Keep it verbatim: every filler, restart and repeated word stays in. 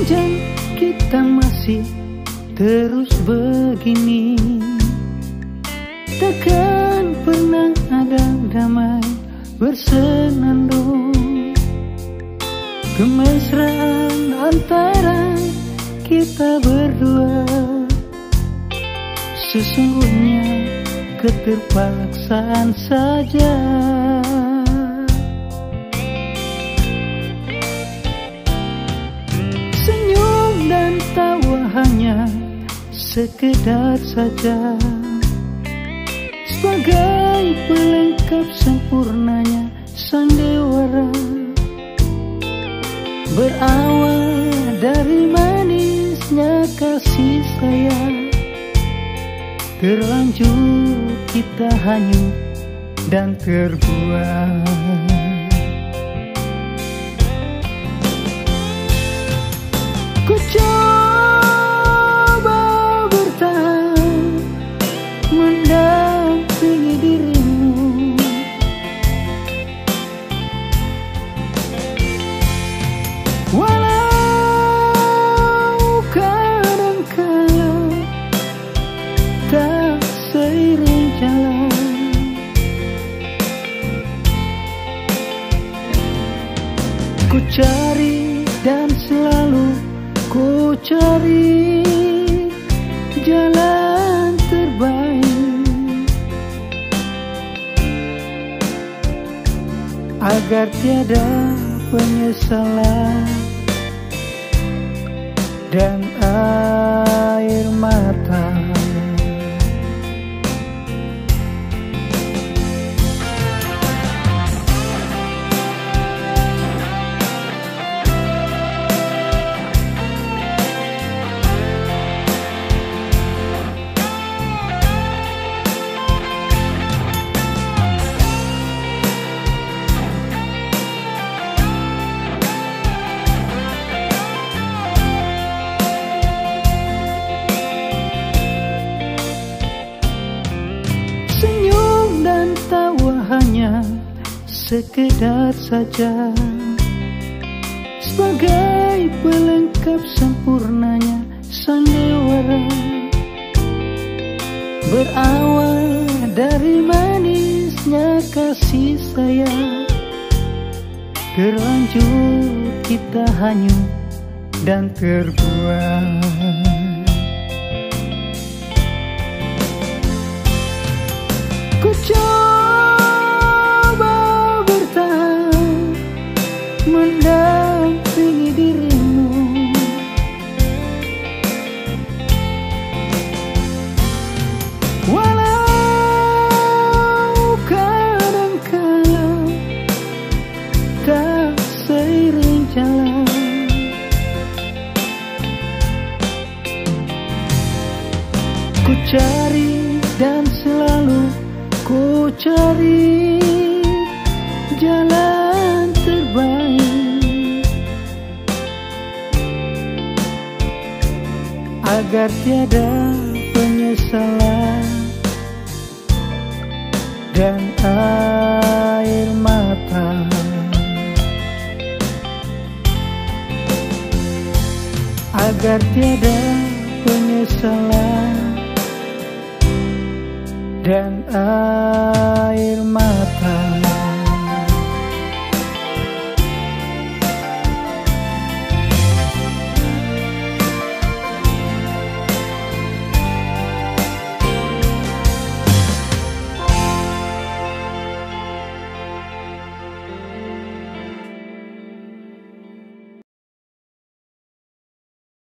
sepanjang kita masih terus begini, takkan pernah ada damai bersenandung. Kemesraan antara kita berdua sesungguhnya keterpaksaan saja. Senyum dan tawa hanya sekedar saja, sebagai pelengkap sempurnanya sandiwara. Berawal dari manisnya kasih sayang, terlanjur kita hanyut dan terbuang. Ku coba bertahan mendampingi dirimu, walau kadangkala tak seiring jalan. Ku cari dan selalu ku cari jalan terbaik agar tiada penyesalan dan air mata. Hanya sekedar saja, sebagai pelengkap sempurnanya sandiwara. Berawal dari manisnya kasih sayang, terlanjur kita hanyut dan terbuang. Ku mendampingi dirimu, walau kadangkala tak seiring jalan. Ku cari dan selalu ku cari jalan terbaik agar tiada penyesalan dan air mata. Agar tiada penyesalan dan air mata.